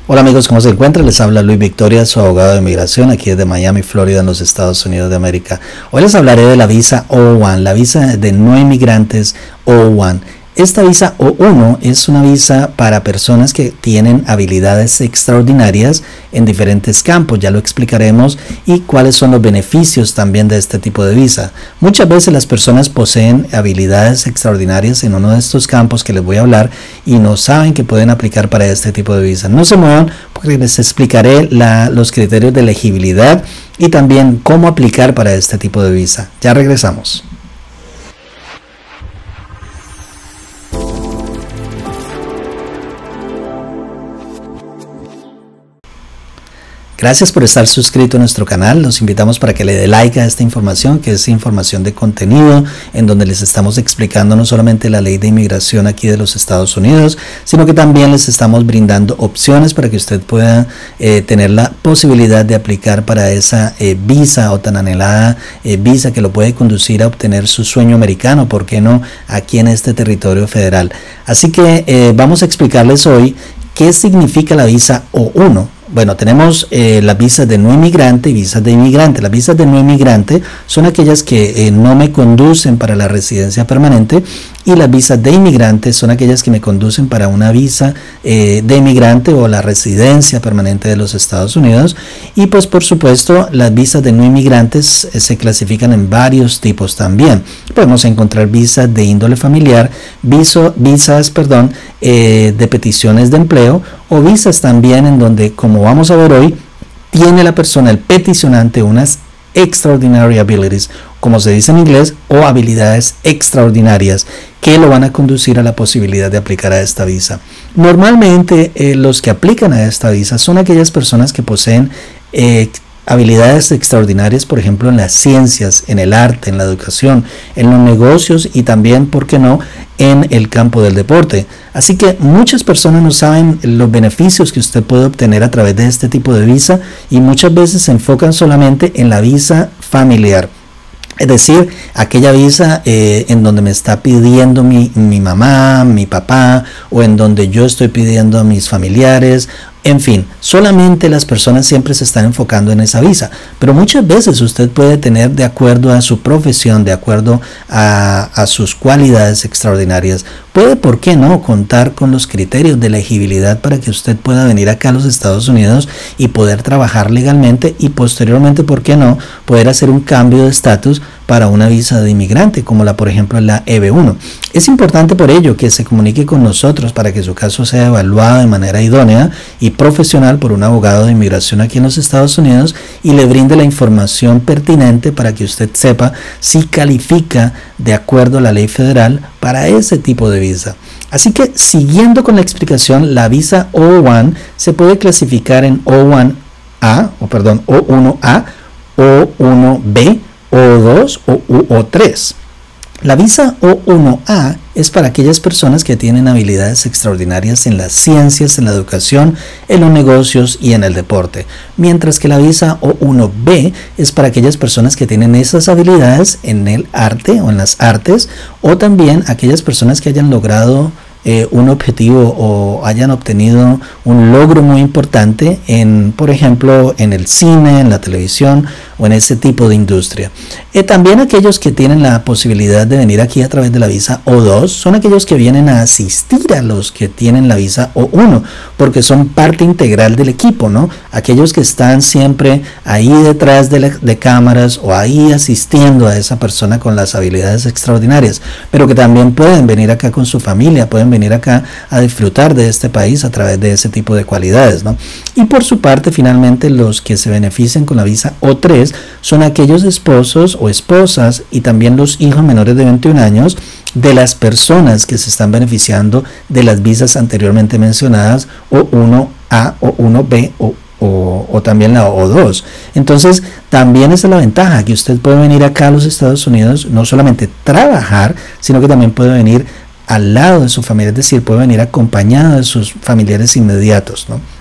Hola amigos, ¿cómo se encuentran? Les habla Luis Victoria, su abogado de inmigración aquí desde Miami, Florida, en los Estados Unidos de América. Hoy les hablaré de la visa O1, la visa de no inmigrantes O1. Esta visa O1 es una visa para personas que tienen habilidades extraordinarias en diferentes campos, ya lo explicaremos, y cuáles son los beneficios también de este tipo de visa. Muchas veces las personas poseen habilidades extraordinarias en uno de estos campos que les voy a hablar y no saben que pueden aplicar para este tipo de visa. No se muevan porque les explicaré los criterios de elegibilidad y también cómo aplicar para este tipo de visa. Ya regresamos. Gracias por estar suscrito a nuestro canal. Los invitamos para que le dé like a esta información, que es información de contenido, en donde les estamos explicando no solamente la ley de inmigración aquí de los Estados Unidos, sino que también les estamos brindando opciones para que usted pueda tener la posibilidad de aplicar para esa visa o tan anhelada visa que lo puede conducir a obtener su sueño americano, ¿por qué no?, aquí en este territorio federal. Así que vamos a explicarles hoy qué significa la visa O1. Bueno, tenemos las visas de no inmigrante y visas de inmigrante. Las visas de no inmigrante son aquellas que no me conducen para la residencia permanente, y las visas de inmigrante son aquellas que me conducen para una visa de inmigrante o la residencia permanente de los Estados Unidos. Y pues por supuesto las visas de no inmigrantes se clasifican en varios tipos también. Podemos encontrar visas de índole familiar, visas de peticiones de empleo, o visas también en donde, como vamos a ver hoy, tiene la persona, el peticionante, unas extraordinary abilities, como se dice en inglés, o habilidades extraordinarias que lo van a conducir a la posibilidad de aplicar a esta visa. Normalmente los que aplican a esta visa son aquellas personas que poseen habilidades extraordinarias, por ejemplo, en las ciencias, en el arte, en la educación, en los negocios y también, ¿por qué no?, en el campo del deporte. Así que muchas personas no saben los beneficios que usted puede obtener a través de este tipo de visa, y muchas veces se enfocan solamente en la visa familiar. Es decir, aquella visa en donde me está pidiendo mi mamá, mi papá, o en donde yo estoy pidiendo a mis familiares. En fin, solamente las personas siempre se están enfocando en esa visa, pero muchas veces usted puede tener, de acuerdo a su profesión, de acuerdo a sus cualidades extraordinarias, puede, ¿por qué no?, contar con los criterios de elegibilidad para que usted pueda venir acá a los Estados Unidos y poder trabajar legalmente, y posteriormente, ¿por qué no?, poder hacer un cambio de estatus para una visa de inmigrante, como por ejemplo la EB1. Es importante por ello que se comunique con nosotros para que su caso sea evaluado de manera idónea y profesional por un abogado de inmigración aquí en los Estados Unidos, y le brinde la información pertinente para que usted sepa si califica de acuerdo a la ley federal para ese tipo de visa. Así que, siguiendo con la explicación, la visa O1 se puede clasificar en O1A, O1A, O1B, O2 o O3. La visa O1A es para aquellas personas que tienen habilidades extraordinarias en las ciencias, en la educación, en los negocios y en el deporte, mientras que la visa O1B es para aquellas personas que tienen esas habilidades en el arte o en las artes, o también aquellas personas que hayan logrado un objetivo o hayan obtenido un logro muy importante en, por ejemplo, en el cine, en la televisión o en ese tipo de industria. También aquellos que tienen la posibilidad de venir aquí a través de la visa O2 son aquellos que vienen a asistir a los que tienen la visa O1, porque son parte integral del equipo, ¿no? Aquellos que están siempre ahí detrás de cámaras o ahí asistiendo a esa persona con las habilidades extraordinarias, pero que también pueden venir acá con su familia, pueden venir acá a disfrutar de este país a través de ese tipo de cualidades, ¿no? Y por su parte, finalmente, los que se benefician con la visa O3 son aquellos esposos o esposas y también los hijos menores de 21 años de las personas que se están beneficiando de las visas anteriormente mencionadas, O1A, O1B o también la O2. Entonces, también esa es la ventaja, que usted puede venir acá a los Estados Unidos, no solamente trabajar, sino que también puede venir al lado de su familia, es decir, puede venir acompañado de sus familiares inmediatos, ¿no?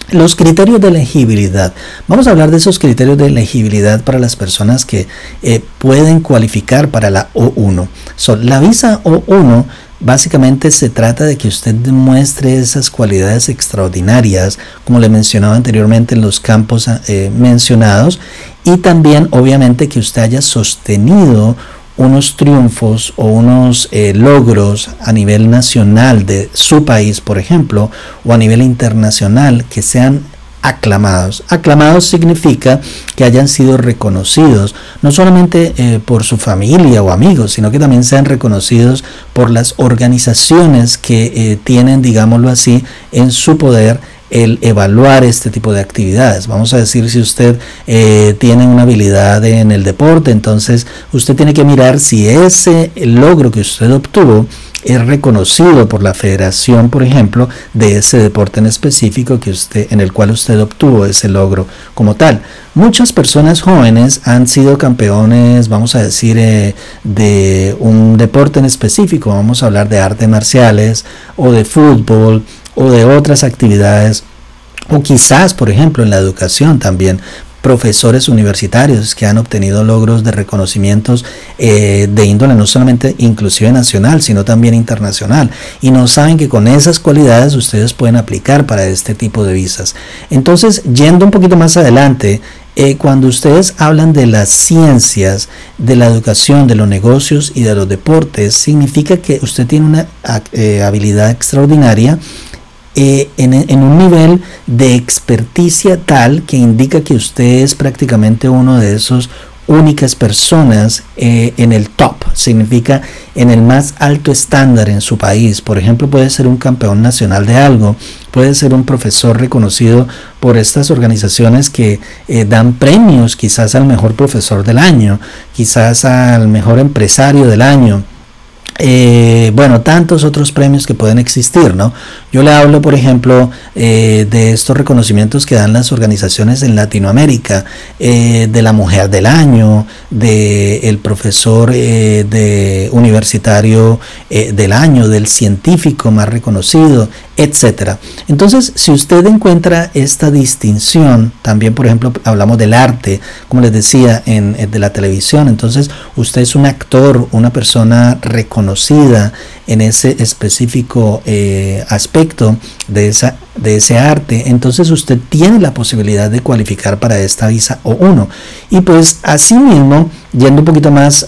Los criterios de elegibilidad. Vamos a hablar de esos criterios de elegibilidad para las personas que pueden cualificar para la O1. La visa O1 básicamente se trata de que usted demuestre esas cualidades extraordinarias, como le mencionaba anteriormente en los campos mencionados, y también obviamente que usted haya sostenido unos triunfos o unos logros a nivel nacional de su país, por ejemplo, o a nivel internacional que sean aclamados. Aclamados significa que hayan sido reconocidos, no solamente por su familia o amigos, sino que también sean reconocidos por las organizaciones que tienen, digámoslo así, en su poder el evaluar este tipo de actividades. Vamos a decir, si usted tiene una habilidad en el deporte, entonces usted tiene que mirar si ese logro que usted obtuvo es reconocido por la federación, por ejemplo, de ese deporte en específico en el cual usted obtuvo ese logro como tal. Muchas personas jóvenes han sido campeones, vamos a decir, de un deporte en específico. Vamos a hablar de artes marciales o de fútbol o de otras actividades, o quizás, por ejemplo, en la educación también, profesores universitarios que han obtenido logros de reconocimientos de índole no solamente inclusive nacional, sino también internacional, y no saben que con esas cualidades ustedes pueden aplicar para este tipo de visas. Entonces, yendo un poquito más adelante, cuando ustedes hablan de las ciencias, de la educación, de los negocios y de los deportes, significa que usted tiene una habilidad extraordinaria en un nivel de experticia tal que indica que usted es prácticamente uno de esos únicas personas en el top, significa en el más alto estándar en su país. Por ejemplo, puede ser un campeón nacional de algo, puede ser un profesor reconocido por estas organizaciones que dan premios, quizás al mejor profesor del año, quizás al mejor empresario del año. Bueno, tantos otros premios que pueden existir, ¿no? Yo le hablo, por ejemplo, de estos reconocimientos que dan las organizaciones en Latinoamérica, de la mujer del año, del profesor de universitario del año, del científico más reconocido, etcétera. Entonces, si usted encuentra esta distinción, también, por ejemplo, hablamos del arte, como les decía, de la televisión. Entonces, usted es un actor, una persona reconocida en ese específico aspecto de ese arte, entonces usted tiene la posibilidad de cualificar para esta visa O1. Y pues asimismo, yendo un poquito más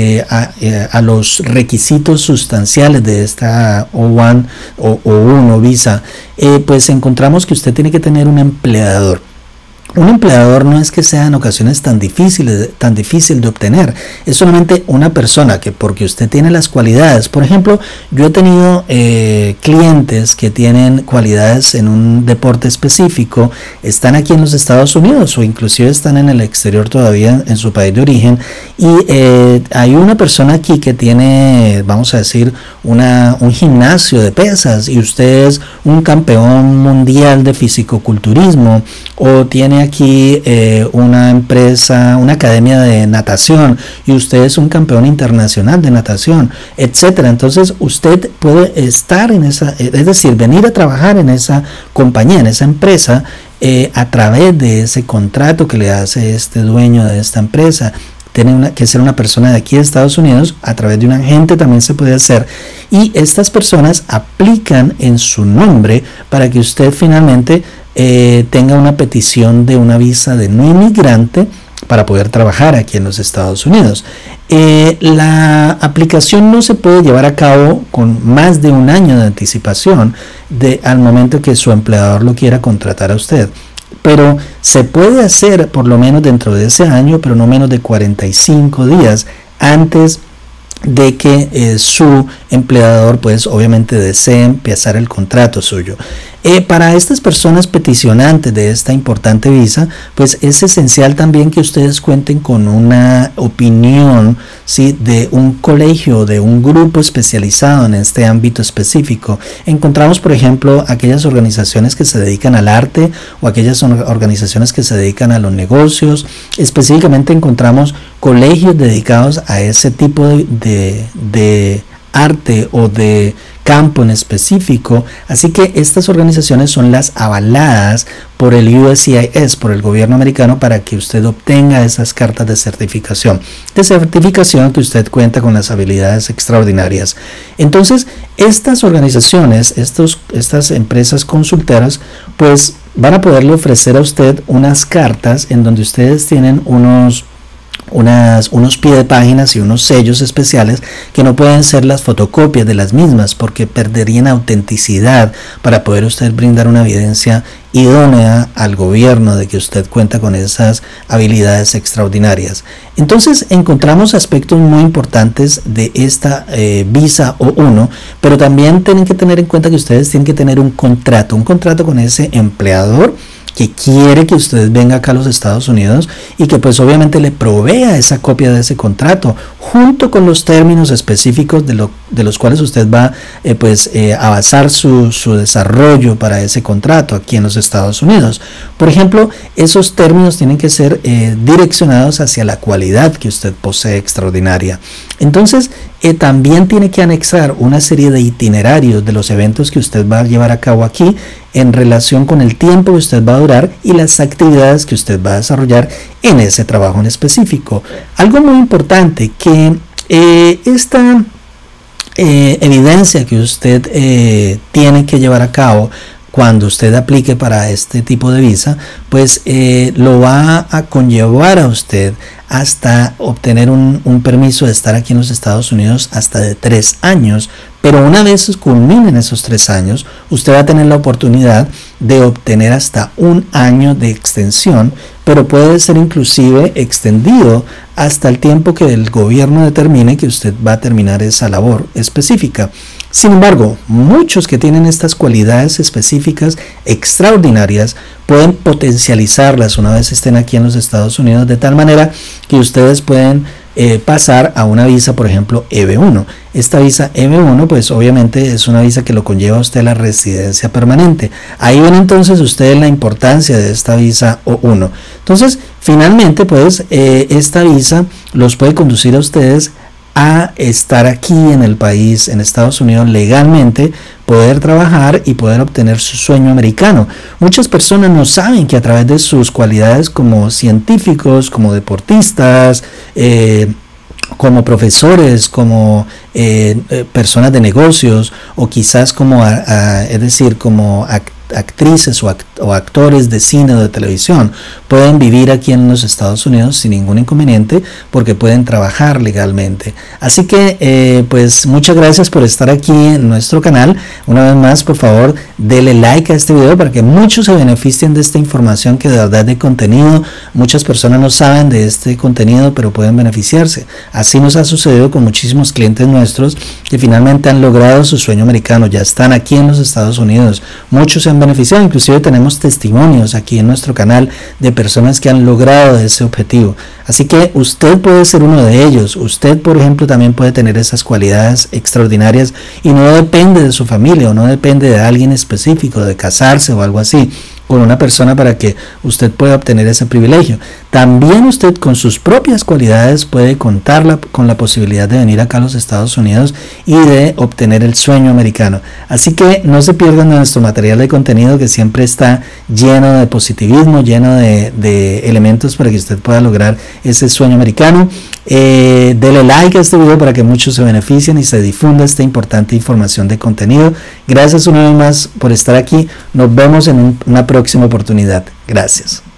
a los requisitos sustanciales de esta O1 o O1 visa, pues encontramos que usted tiene que tener un empleador. Un empleador no es que sea en ocasiones tan difícil de obtener, es solamente una persona que, porque usted tiene las cualidades. Por ejemplo, yo he tenido clientes que tienen cualidades en un deporte específico, están aquí en los Estados Unidos o inclusive están en el exterior todavía en su país de origen, y hay una persona aquí que tiene, vamos a decir, un gimnasio de pesas, y usted es un campeón mundial de fisicoculturismo, o tiene aquí una empresa, una academia de natación, y usted es un campeón internacional de natación, etcétera. Entonces usted puede estar en esa, es decir, venir a trabajar en esa compañía, en esa empresa, a través de ese contrato que le hace este dueño de esta empresa. Tiene que ser una persona de aquí de Estados Unidos, a través de un agente también se puede hacer, y estas personas aplican en su nombre para que usted finalmente tenga una petición de una visa de no inmigrante para poder trabajar aquí en los Estados Unidos. La aplicación no se puede llevar a cabo con más de un año de anticipación al momento que su empleador lo quiera contratar a usted, pero se puede hacer por lo menos dentro de ese año, pero no menos de 45 días antes de que su empleador pues obviamente desee empezar el contrato suyo. Para estas personas peticionantes de esta importante visa, pues es esencial también que ustedes cuenten con una opinión, ¿sí?, de un colegio, de un grupo especializado en este ámbito específico. Encontramos, por ejemplo, aquellas organizaciones que se dedican al arte o aquellas organizaciones que se dedican a los negocios. Específicamente encontramos colegios dedicados a ese tipo de arte o de campo en específico. Así que estas organizaciones son las avaladas por el USCIS, por el gobierno americano, para que usted obtenga esas cartas de certificación que usted cuenta con las habilidades extraordinarias. Entonces, estas organizaciones, estas empresas consultoras, pues van a poderle ofrecer a usted unas cartas en donde ustedes tienen unos pie de páginas y unos sellos especiales que no pueden ser las fotocopias de las mismas, porque perderían autenticidad para poder usted brindar una evidencia idónea al gobierno de que usted cuenta con esas habilidades extraordinarias. Entonces encontramos aspectos muy importantes de esta visa O1, pero también tienen que tener en cuenta que ustedes tienen que tener un contrato con ese empleador que quiere que usted venga acá a los Estados Unidos y que pues obviamente le provea esa copia de ese contrato junto con los términos específicos de los cuales usted va a basar su desarrollo para ese contrato aquí en los Estados Unidos. Por ejemplo, esos términos tienen que ser direccionados hacia la cualidad que usted posee extraordinaria. Entonces, también tiene que anexar una serie de itinerarios de los eventos que usted va a llevar a cabo aquí en relación con el tiempo que usted va a durar y las actividades que usted va a desarrollar en ese trabajo en específico. Algo muy importante, que esta evidencia que usted tiene que llevar a cabo cuando usted aplique para este tipo de visa, pues lo va a conllevar a usted hasta obtener un permiso de estar aquí en los Estados Unidos hasta de 3 años, pero una vez culminen esos 3 años, usted va a tener la oportunidad de obtener hasta 1 año de extensión, pero puede ser inclusive extendido hasta el tiempo que el gobierno determine que usted va a terminar esa labor específica. Sin embargo, muchos que tienen estas cualidades específicas extraordinarias pueden potencializarlas una vez estén aquí en los Estados Unidos, de tal manera que ustedes pueden pasar a una visa, por ejemplo, EB1. Esta visa EB1, pues obviamente es una visa que lo conlleva a usted la residencia permanente. Ahí ven entonces ustedes la importancia de esta visa O1. Entonces, finalmente, pues esta visa los puede conducir a ustedes a estar aquí en el país, en Estados Unidos, legalmente, poder trabajar y poder obtener su sueño americano. Muchas personas no saben que a través de sus cualidades como científicos, como deportistas, como profesores, como personas de negocios, o quizás como como actrices o actores de cine o de televisión, pueden vivir aquí en los Estados Unidos sin ningún inconveniente porque pueden trabajar legalmente. Así que pues muchas gracias por estar aquí en nuestro canal. Una vez más, por favor, dele like a este video para que muchos se beneficien de esta información que de verdad es de contenido. Muchas personas no saben de este contenido, pero pueden beneficiarse. Así nos ha sucedido con muchísimos clientes nuestros que finalmente han logrado su sueño americano, ya están aquí en los Estados Unidos. Muchos se han beneficiado, inclusive tenemos testimonios aquí en nuestro canal de personas que han logrado ese objetivo. Así que usted puede ser uno de ellos. Usted, por ejemplo, también puede tener esas cualidades extraordinarias y no depende de su familia o no depende de alguien específico, de casarse o algo así con una persona para que usted pueda obtener ese privilegio. También usted con sus propias cualidades puede contar con la posibilidad de venir acá a los Estados Unidos y de obtener el sueño americano. Así que no se pierdan de nuestro material de contenido, que siempre está lleno de positivismo, lleno de elementos para que usted pueda lograr ese sueño americano. Dele like a este video para que muchos se beneficien y se difunda esta importante información de contenido. Gracias una vez más por estar aquí. Nos vemos en una próxima oportunidad. Gracias.